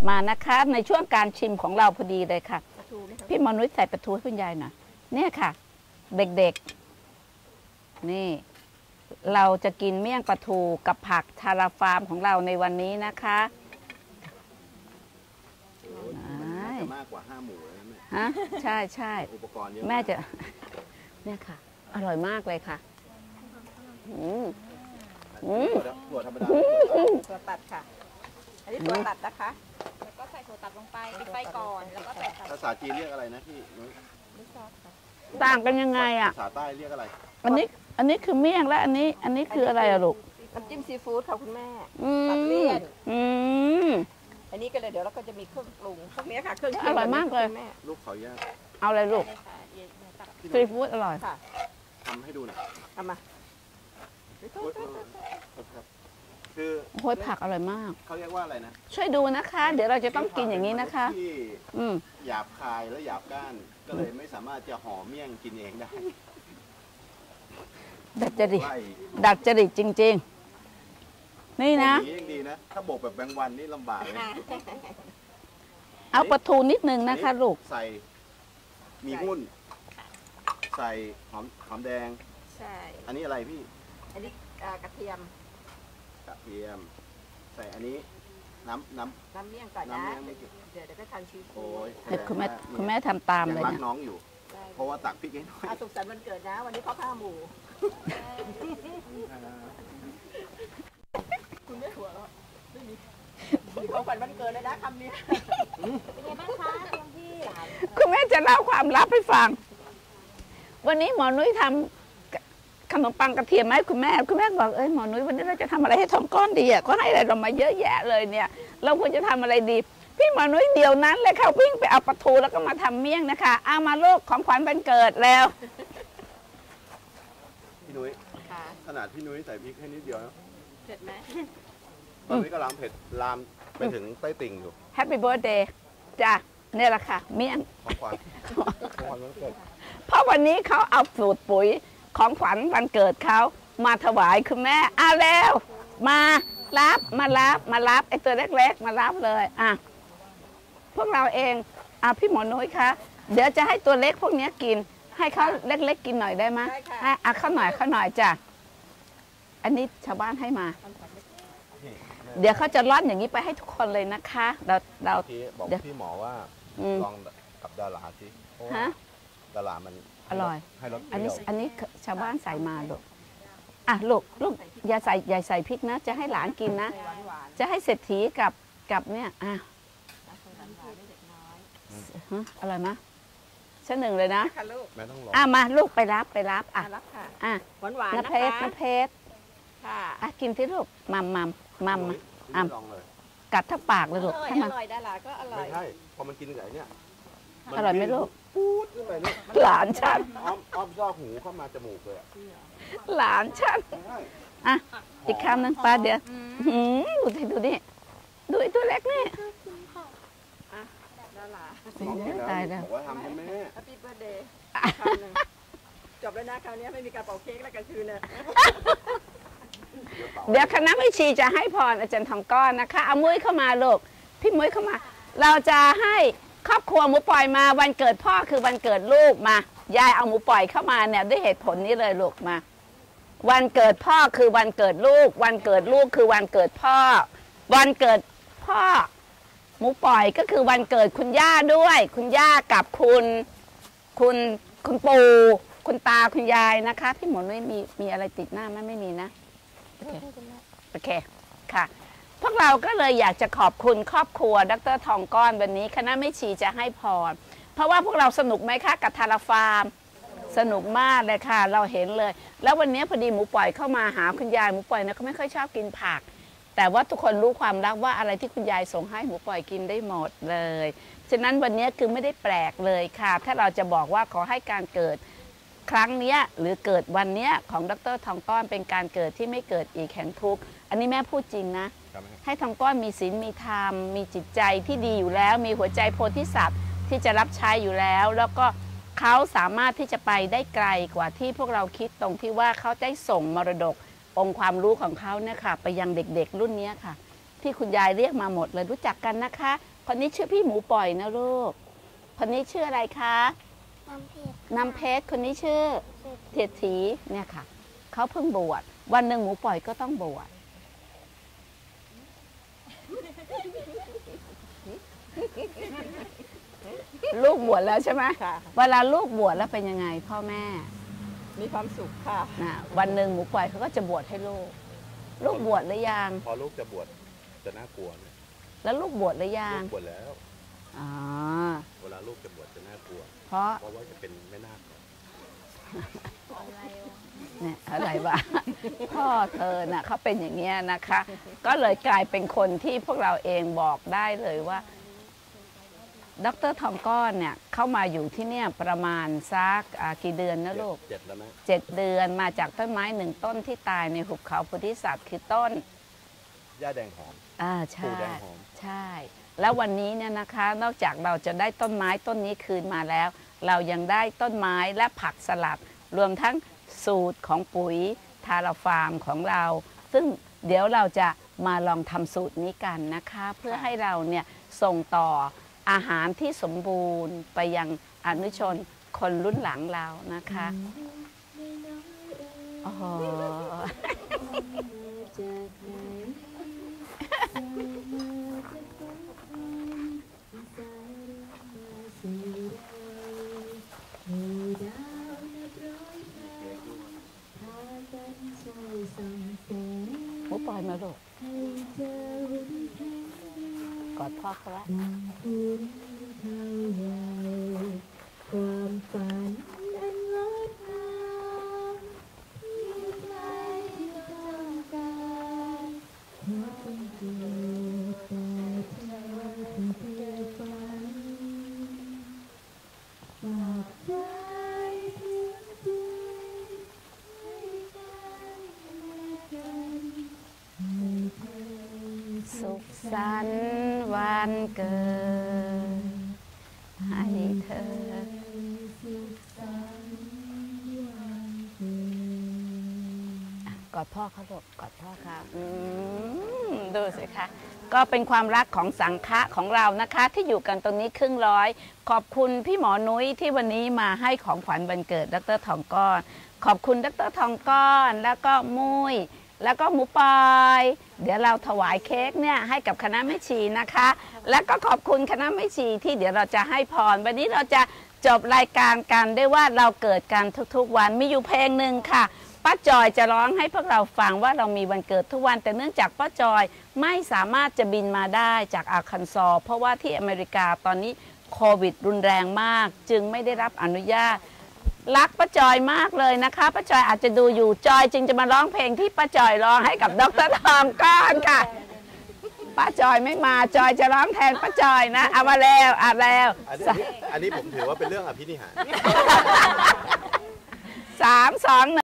มานะคะในช่วงการชิมของเราพอดีเลยค่ะพี่มนุษย์ใส่ปลาทูให้คุณยายหน่อยเนี่ยค่ะเด็กๆนี่เราจะกินเมี่ยงปลาทูกับผักทาราฟาร์มของเราในวันนี้นะคะมากกว่า5 หมูเลยแม่ฮะใช่ใช่อุปกรณ์เยอะแม่จะเนี่ยค่ะอร่อยมากเลยค่ะถั่วธรรมดาถั่วตัดค่ะอันนี้ถั่วตัดนะคะแล้วก็ใส่ถั่วตัดลงไปปิดไฟก่อนแล้วก็ใส่ภาษาจีนเรียกอะไรนะพี่ต่างกันยังไงอ่ะภาษาใต้เรียกอะไรอันนี้คือเมี่ยงและอันนี้คืออะไรอะลูกน้ำจิ้มซีฟู้ดค่ะคุณแม่ตัดเลี่ยนอันนี้ก็เลยเดี๋ยวเราก็จะมีเครื่องปรุงพวกนี้ค่ะเครื่องอร่อยมากเลยลูกขอแยกเอาอะไรลูกซีฟู้ดอร่อยทำให้ดูหน่อยทำมาคือโอ้ยผักอร่อยมากเขาเรียกว่าอะไรนะช่วยดูนะคะเดี๋ยวเราจะต้องกินอย่างนี้นะคะที่หยาบคายและหยาบก้านก็เลยไม่สามารถจะห่อเมี่ยงกินเองได้ดัดจริตจริงๆนี่นะยังดีนะถ้าโบกแบบแบงวันนี่ลำบากเลยเอาปลาทูนิดนึงนะคะลูกใส่มีหุ้นใส่หอมแดงใช่อันนี้อะไรพี่อันนี้กระเทียมใส่อันนี้น้ำเมี่ยงก่อนนะเดี๋ยวก็ทานชีสคุณแม่ทำตามเลยนะน้องอยู่เพราะว่าตักพริกให้น้อยสุขสันต์วันเกิดนะวันนี้พ่อข้าหมูคุณไม่หัวแล้วไม่มีของขวัญวันเกิดเลยนะคำนี้เป็นไงบ้างคะคุณพี่คุณแม่จะเล่าความลับให้ฟังวันนี้หมอนุ้ยทำขนมปังกระเทียมไหมคุณแม่บอกหมอนุ้ยวันนี้เราจะทำอะไรให้ทองก้อนดีอ่ะก็ให้อะไรเรามาเยอะแยะเลยเนี่ยเราควรจะทำอะไรดีพี่หมอนุ้ยเดี๋ยวนั้นเลยค่ะวิ่งไปเอาปลาทูแล้วก็มาทำเมี่ยงนะคะเอามาลูกของขวัญวันเกิดแล้วพี่นุ้ยขนาดพี่นุ้ยใส่พริกให้นิดเดียวนะเผ็ดไหมตอนนี้ก็ลามเผ็ดลามไปถึงใต้ติ่งอยู่แฮปปี้เบิร์ธเดย์จ้ะเนี่ยแหละค่ะเมี่ยงของขวัญวันเกิดเพราะวันนี้เขาเอาสูตรปุ๋ยของขวัญวันเกิดเขามาถวายคุณแม่แล้วมารับไอ้ตัวเล็กๆมารับเลยพวกเราเองพี่หมอนุ้ยคะเดี๋ยวจะให้ตัวเล็กพวกนี้กินให้เขาเล็กๆกินหน่อยได้ไหมเข้าหน่อยจ้ะอันนี้ชาวบ้านให้มาเดี๋ยวเขาจะร่อนอย่างนี้ไปให้ทุกคนเลยนะคะเราบอกพี่หมอว่าลองกับดาราสิดารามันอร่อยให้รสอันนี้ชาวบ้านใส่มาลูกลูกอย่าใส่พริกนะจะให้หลานกินนะจะให้เศรษฐีกับเนี่ยอร่อยไหมชั้นหนึ่งเลยนะแม่ต้องรอมาลูกไปรับหวานน้ำเพชรค่ะกินที่ลูกมัมกัดทั้งปากเลยลูกให้มันอร่อยดาราก็อร่อยไม่ใช่พอมันกินไก่เนี่ยอร่อยไหมลูกพูดขึ้นไปนี่หลานฉันอ้อมซอกหูเข้ามาจมูกเลยหลานฉันอีกคำนึงป้าเดี๋ยวดูนี่ดูไอ้ตัวเล็กนี่ตายแล้วบอกว่าทำให้แม่ Happy Birthday จบแล้วนะคราวนี้ไม่มีการเป่าเค้กแล้วกันคืนเนี่ยเดี๋ยวคณะวิชีจะให้พรอาจารย์ทองก้อนนะคะเอามุ้ยเข้ามาลูกพี่มุ้ยเข้ามาเราจะให้ครอบครัวหมูปล่อยมาวันเกิดพ่อคือวันเกิดลูกมายายเอาหมูปล่อยเข้ามาเนี่ยด้วยเหตุผลนี้เลยลูกมาวันเกิดพ่อคือวันเกิดลูกวันเกิดลูกคือวันเกิดพ่อวันเกิดพ่อหมูปล่อยก็คือวันเกิดคุณย่าด้วยคุณย่ากับคุณปู่คุณตาคุณยายนะคะพี่หมอไม่มีอะไรติดหน้าไม่มีนะโอเคค่ะพวกเราก็เลยอยากจะขอบคุณครอบครัวดร.ทองก้อนวันนี้คณะแม่ชีจะให้พรเพราะว่าพวกเราสนุกไหมคะกับทาราฟาร์มสนุกมากเลยค่ะเราเห็นเลยแล้ววันนี้พอดีหมูปล่อยเข้ามาหาคุณยายหมูปล่อยนะเขาไม่ค่อยชอบกินผักแต่ว่าทุกคนรู้ความลับว่าอะไรที่คุณยายส่งให้หมูปล่อยกินได้หมดเลยฉะนั้นวันนี้คือไม่ได้แปลกเลยค่ะถ้าเราจะบอกว่าขอให้การเกิดครั้งนี้หรือเกิดวันนี้ของดร.ทองก้อนเป็นการเกิดที่ไม่เกิดอีกแห่งทุกข์อันนี้แม่พูดจริงนะให้ทองก้อนมีศีลมีธรรมมีจิตใจที่ดีอยู่แล้วมีหัวใจโพธิสัตว์ที่จะรับใช้อยู่แล้วแล้วก็เขาสามารถที่จะไปได้ไกลกว่าที่พวกเราคิดตรงที่ว่าเขาได้ส่งมรดกองค์ความรู้ของเขาเนี่ยค่ะไปยังเด็กๆรุ่นนี้ค่ะที่คุณยายเรียกมาหมดเลยรู้จักกันนะคะคนนี้ชื่อพี่หมูปล่อยนะลูกคนนี้ชื่ออะไรคะน้ำเพชรคนนี้ชื่อเศรษฐีเนี่ยค่ะเขาเพิ่งบวชวันหนึ่งหมูปล่อยก็ต้องบวชลูกบวชแล้วใช่ไหมค่ะเวลาลูกบวชแล้วเป็นยังไงพ่อแม่มีความสุขค่ะนะวันหนึ่งหมูปล่อยเขาก็จะบวชให้ลูกบวชหรือยังพอลูกจะบวชจะน่ากลัวนะแล้วลูกบวชหรือยัลูงกบวชแล้วอ๋อเวลาลูกจะบวชจะน่ากลัวเพราะเพราะว่าจะเป็นแม่นาคเนี่ยอะไรวะ พ่อเธอน่ะเขาเป็นอย่างเงี้ยนะคะ ก็เลยกลายเป็นคนที่พวกเราเองบอกได้เลยว่าดร.ทองก้อนเนี่ยเข้ามาอยู่ที่เนี่ยประมาณสักกี่เดือนนะลูก 7 แล้วนะ 7 เดือนมาจากต้นไม้1 ต้นที่ตายในหุบเขาโพธิสัตว์คือต้นหญ้าแดงหอมใช่ปูแดงหอมใช่ แล้ววันนี้เนี่ยนะคะนอกจากเราจะได้ต้นไม้ต้นนี้คืนมาแล้ว เรายังได้ต้นไม้และผักสลัด รวมทั้งสูตรของปุ๋ยทาราฟาร์มของเรา ซึ่งเดี๋ยวเราจะมาลองทำสูตรนี้กันนะคะ เพื่อให้เราเนี่ยส่งต่ออาหารที่สมบูรณ์ไปยังอนุชนคนรุ่นหลังเรานะคะโอ้โห หมูปล่อยมาลูกกอดพ่อเขาไว้ความฝันอันงดงามที่ใครต้องการขอเป็นเกียรติแต่เธอที่เพื่อฝันฝากใจถึงคุณให้กันและกันให้เธอสุขสันต์วันเกิดให้เธอ กอดพ่อเขาลูกกอดพ่อค่ะดูสิคะก็เป็นความรักของสังฆะของเรานะคะที่อยู่กันตรงนี้ครึ่งร้อยขอบคุณพี่หมอนุ้ยที่วันนี้มาให้ของขวัญวันเกิดดร.ทองก้อนขอบคุณดร.ทองก้อนแล้วก็มุ้ยแล้วก็หมูปอยเดี๋ยวเราถวายเค้กเนี่ยให้กับคณะแม่ชีนะคะ แล้วก็ขอบคุณคณะแม่ชีที่เดี๋ยวเราจะให้พรวันนี้เราจะจบรายการกันด้วยว่าเราเกิดกันทุกๆวันมีอยู่เพลงหนึ่งค่ะป้าจอยจะร้องให้พวกเราฟังว่าเรามีวันเกิดทุกวันแต่เนื่องจากป้าจอยไม่สามารถจะบินมาได้จากอาคันซอเพราะว่าที่อเมริกาตอนนี้โควิดรุนแรงมากจึงไม่ได้รับอนุญาตรักป้าจอยมากเลยนะคะป้าจอยอาจจะดูอยู่จอยจึงจะมาร้องเพลงที่ป้าจอยร้องให้กับดร.ทองก้อนค่ะป้าจอยไม่มาจอยจะร้องแทนป้าจอยนะเอามาแล้วแล้วอันนี้ผมถือว่าเป็นเรื่องอภินิหาร 3 2 1